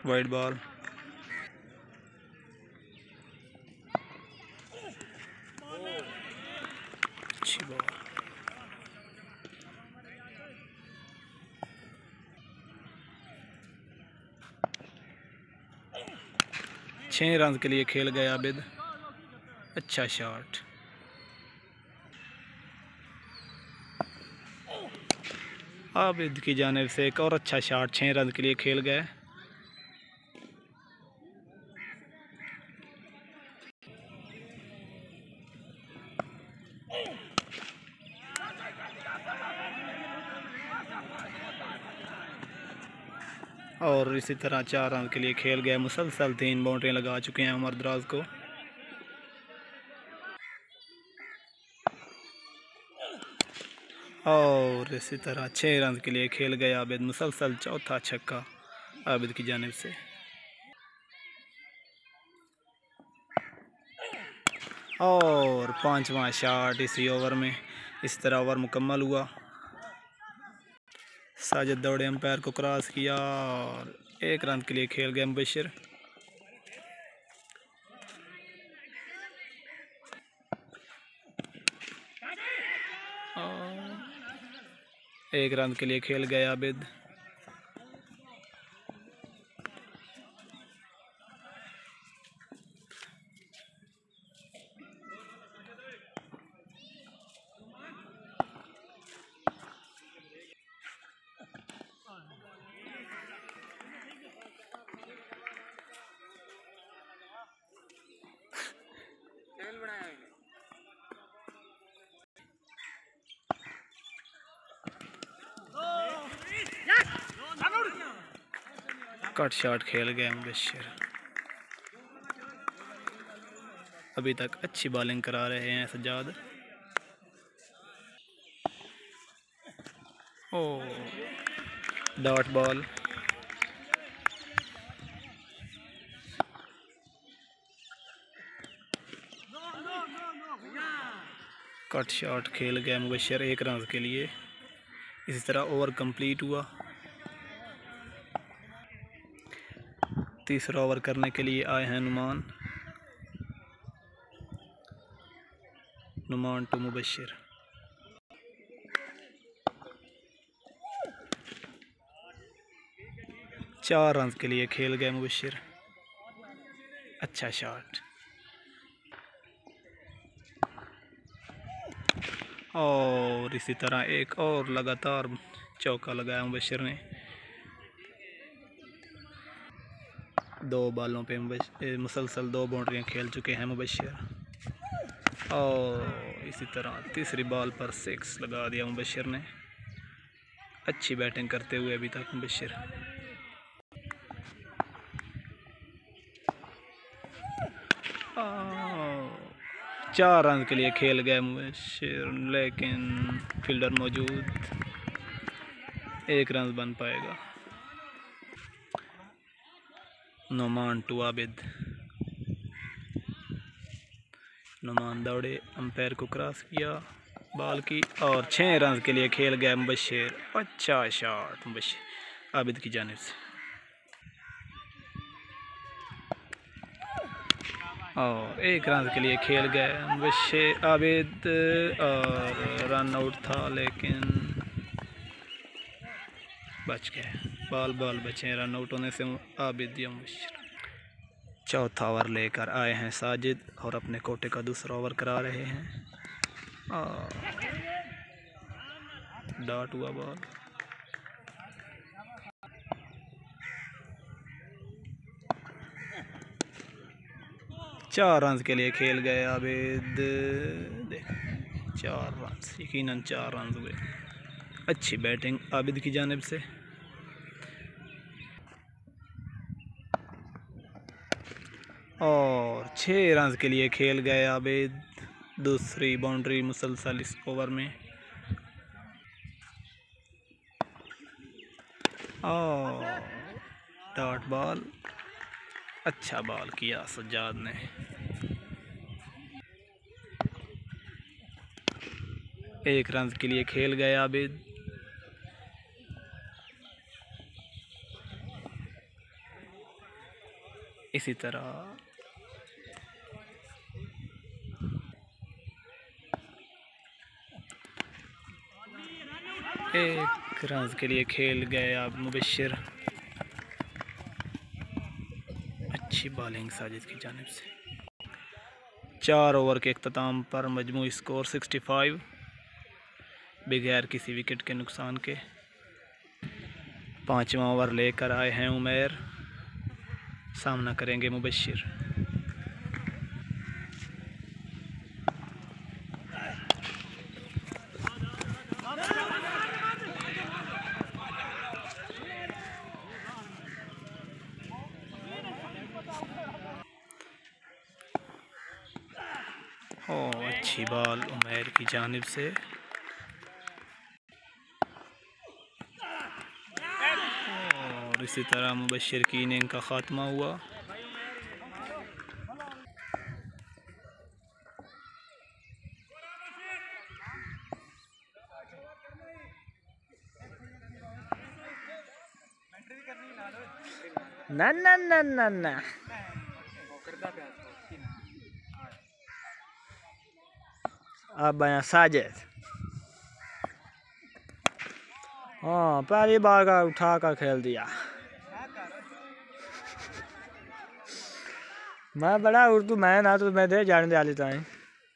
Wide ball. अच्छी ball. 6 run के लिए खेल गया आबिद। अच्छा शॉट। आबिद की जानिब से एक और अच्छा शॉट। 6 रन के लिए खेल गए। और इसी तरह 4 रन के लिए खेल गए। मुसलसल 3 बाउंड्रियां लगा चुके हैं उमर दराज को। और इसी तरह 6 रन के लिए खेल गए आबिद। मुसलसल चौथा छक्का आबिद की जानिब से। और 5वां शॉट इसी ओवर में। इस तरह ओवर मुकम्मल हुआ। साजिद दौड़े, अंपायर को क्रॉस किया और 1 रन के लिए खेल गए मुबशिर। और 1 रन के लिए खेल गए आबिद। कट शॉट खेल गए मुबशिर। अभी तक अच्छी बॉलिंग करा रहे हैं सज्जाद। ओ डॉट बॉल। कट शॉट खेल गए मुबशिर 1 रन के लिए। इसी तरह ओवर कंप्लीट हुआ। तीसरा ओवर करने के लिए आए हैं नुमान टू मुबशिर। चार रन के लिए खेल गए मुबशिर। अच्छा शॉट। और इसी तरह एक और लगातार चौका लगाया मुबशिर ने। 2 बॉलों पे मुसलसल 2 बाउंड्रियां खेल चुके हैं मुबशिर। और इसी तरह तीसरी बॉल पर 6 लगा दिया मुबशिर ने। अच्छी बैटिंग करते हुए अभी तक मुबशिर। चार रन के लिए खेल गए मुबशिर, लेकिन फील्डर मौजूद, 1 रन बन पाएगा। नुमान टू आबिद। नुमान दौड़े, अंपायर को क्रॉस किया, बॉल की और 6 रन के लिए खेल गया मुबशिर। अच्छा शॉट मुबशिर आबिद की जानिब से। और 1 रन के लिए खेल गए मुबशिर आबिद। और रन आउट था लेकिन बच गए। बॉल बचे रन आउट होने से आबिद या मुबशिर। चौथा ओवर लेकर आए हैं साजिद और अपने कोटे का दूसरा ओवर करा रहे हैं। डॉट हुआ बॉल। चार रन के लिए खेल गए आबिद। 4 रन, यकीनन 4 रन हुए। अच्छी बैटिंग आबिद की जानिब से। और 6 रन के लिए खेल गए आबिद। दूसरी बाउंड्री मुसलसल इस ओवर में। और डॉट बॉल। अच्छा बॉल किया सज्जाद ने। 1 रन के लिए खेल गए आबिद। इसी तरह एक रन के लिए खेल गए अब मुबशिर। अच्छी बॉलिंग साजिद की जानिब से। 4 ओवर के अख्ताम पर मजमूई स्कोर 65 बगैर किसी विकेट के नुकसान के। 5वां ओवर लेकर आए हैं उमैर, सामना करेंगे मुबशिर। अच्छी बॉल उमैर की जानिब से। और इसी तरह मुबशिर की इनिंग का ख़ात्मा हुआ। ना ना ना ना ना अब आया साजिद। हाँ, पहली बार का उठा कर खेल दिया। मैं बड़ा उर्दू मैं ना तो मैं दे जाने दे लेता है।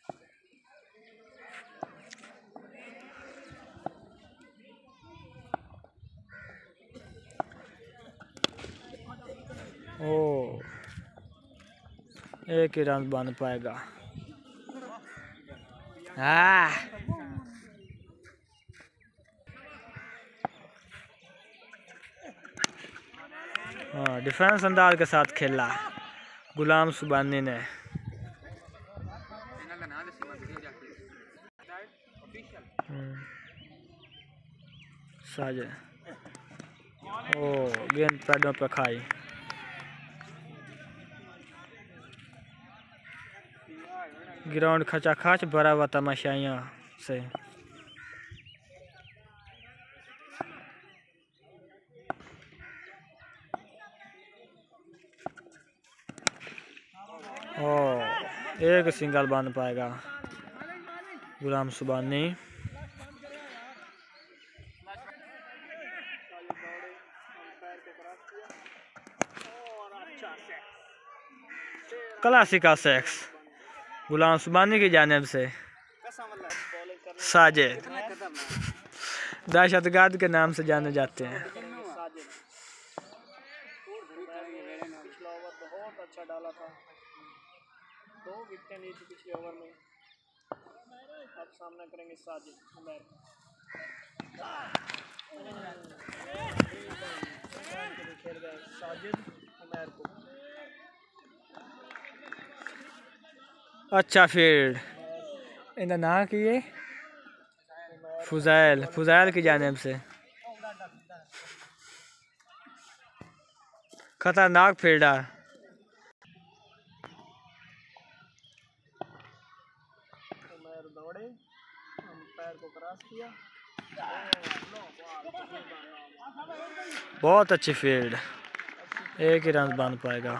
ओ, एक ही रन बन पाएगा। हाँ, डिफेंस अंदाज के साथ खेला गुलाम सुबानी ने। साजिद गेंद पैडों पे खाई। ग्राउंड खचाखच भरा हुआ तमाशाइयों से। एक सिंगल बन पाएगा गुलाम सुबानी। क्लासिका सेक्स गुलाम सुबानी की जानिब से। साजिद दहशतगर्द के नाम से जाने जाते हैं। पिछला ओवर बहुत अच्छा डाला था, 2 विकेटें ली थी पिछले ओवर में। अब सामना करेंगे साजिद उमैर। खेल गए साजिद उमैर को। अच्छा फील्ड इनका ना किए फुजैल की जानिब से। खतरनाक फील्डर। उमैर दौड़े, अंपायर को क्रॉस किया। बहुत अच्छी फील्ड, एक ही रन बन पाएगा।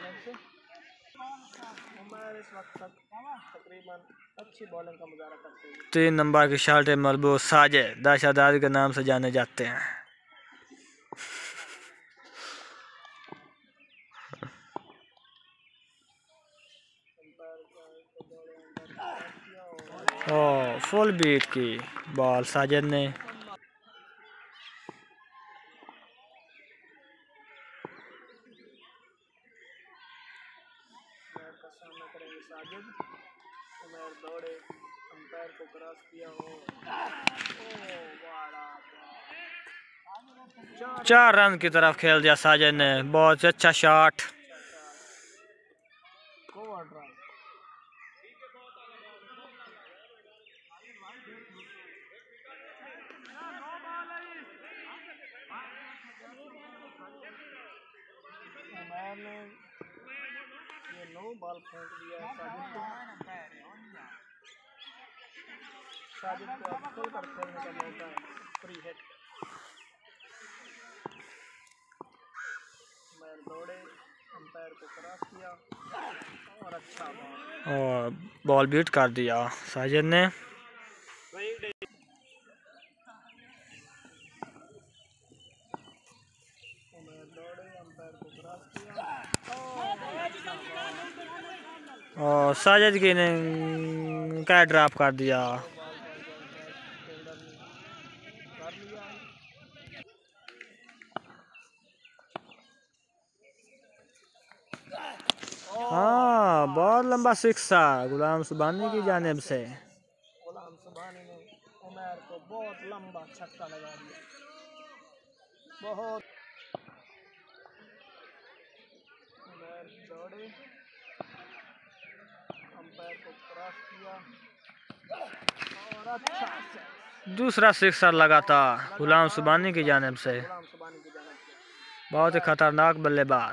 इस वक्त तक तकरीबन अच्छी बॉलिंग का मुजाहरा करते हैं। 3 नंबर की शर्ट मलबूस साजिद दहशतगर्द के नाम से जाने जाते हैं। फुल बीट की बॉल साजिद ने। सामना करेंगे साजिद उमैर दौड़े, अंपायर को क्रॉस किया। 4 रन की तरफ खेल दिया साजिद ने। बहुत अच्छा शॉट। उमैर ने ये 9 बॉल फेंक दिया साजिद को। साजिद को अब खुलकर खेलने का मौका है। Free hit. उमैर दौड़े, अंपायर को और बॉल बीट कर दिया साजिद ने। और साजिद की ने कैच ड्रॉप कर दिया। हाँ, बहुत लंबा सिक्सा गुलाम सुबानी की जानिब से। गुलाम सुबानी ने उमर को बहुत लंबा छक्का लगा दिया। बहुत उमर दौड़े, अंपायर को क्रॉस किया और अच्छा दूसरा सिक्सर लगातार गुलाम सुबानी की जानिब से। गुलाम सुबानी की जानिब से बहुत ही खतरनाक बल्लेबाज।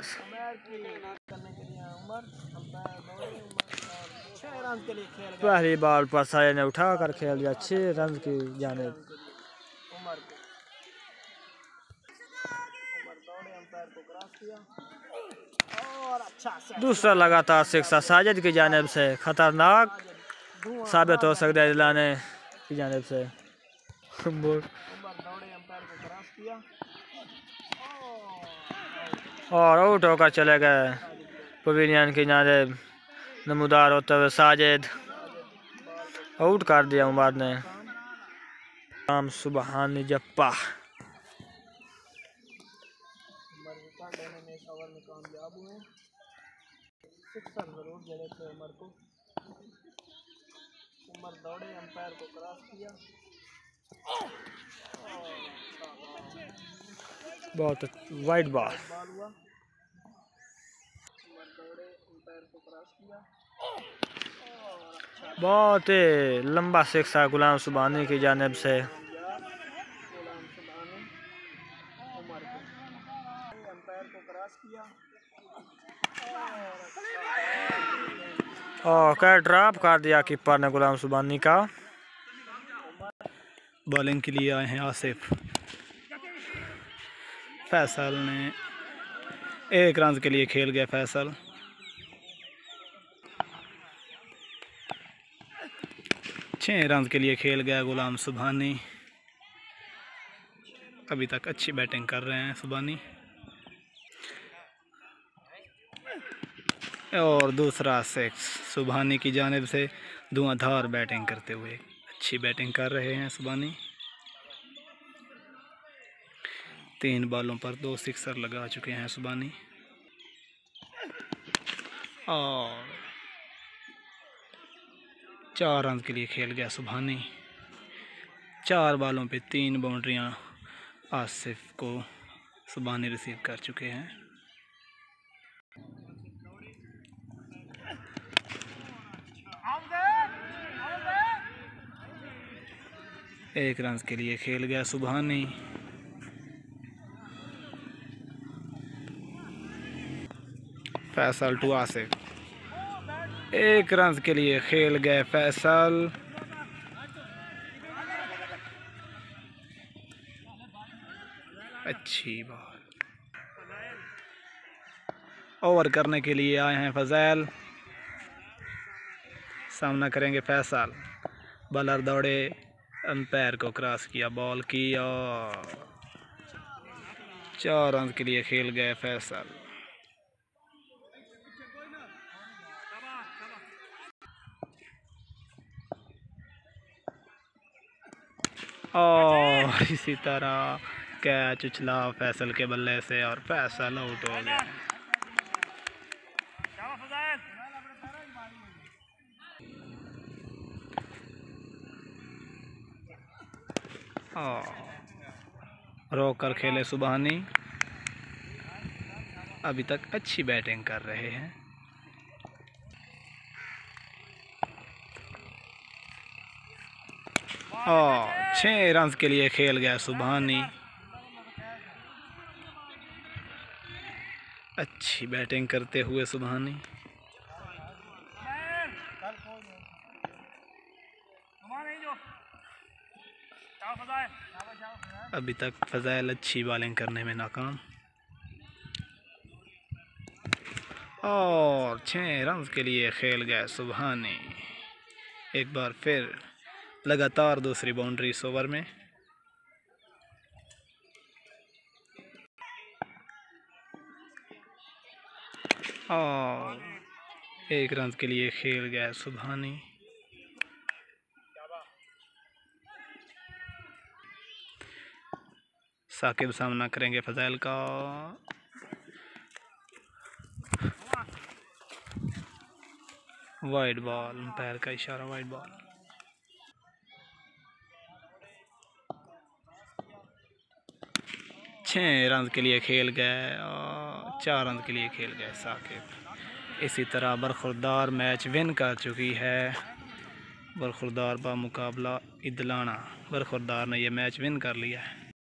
पहली बॉल पर साये ने उठा कर खेल दिया 6 रन की जानिब। दूसरा लगातार सिक्सर साजिद की जानिब से खतरनाक साबित हो सकता है इदलाने की जानिब से। और आउट होकर चले गए पवेलियन की जानिब। नमूदार होते हुए साजिद आउट कर दिया उमर ने। गुलाम सुबहानी जप्पा उमर दौड़े, अंपायर को क्रॉस किया। बहुत वाइड बॉल। बहुत ही लंबा सिक्सा गुलाम सुबहानी की जानिब से। और कैच ड्रॉप कर दिया कीपर ने गुलाम सुबहानी का। बॉलिंग के लिए आए हैं आसिफ। फैसल ने 1 रन के लिए खेल गया। फैसल 6 रन के लिए खेल गया गुलाम सुबहानी। अभी तक अच्छी बैटिंग कर रहे हैं सुबहानी। और दूसरा सिक्स सुबहानी की जानिब से। धुआंधार बैटिंग करते हुए अच्छी बैटिंग कर रहे हैं सुबहानी। 3 बॉलों पर 2 सिक्सर लगा चुके हैं सुबहानी। और 4 रन के लिए खेल गया सुबहानी। 4 बॉलों पे 3 बाउंड्रियां आसिफ को सुबहानी रिसीव कर चुके हैं। एक रन के लिए खेल गया सुबहानी। फैसल टू आसिफ। 1 रन के लिए खेल गए फैसल। अच्छी बॉल। ओवर करने के लिए आए हैं फजैल। सामना करेंगे फैसल। बॉलर दौड़े, अंपायर को क्रॉस किया, बॉल की और 4 रन के लिए खेल गए फैसल। और इसी तरह कैच उछला फैसल के बल्ले से और फैसल आउट हो गया। रोक कर खेले सुबहानी। अभी तक अच्छी बैटिंग कर रहे हैं। और 6 रन के लिए खेल गया सुबहानी। अच्छी बैटिंग करते हुए सुबहानी। अभी तक फजैल अच्छी बॉलिंग करने में नाकाम। और 6 रन के लिए खेल गए सुबहानी। एक बार फिर लगातार दूसरी बाउंड्री इस ओवर में। और 1 रन के लिए खेल गए सुबहानी। साकिब सामना करेंगे फजैल का। वाइड बॉल, अंपायर का इशारा, वाइड बॉल। छः रन के लिए खेल गए और 4 रन के लिए खेल गए साकिब। इसी तरह बरखुरदार मैच विन कर चुकी है। बरखुरदार बा मुकाबला इदलाना, बरखुरदार ने यह मैच विन कर लिया है।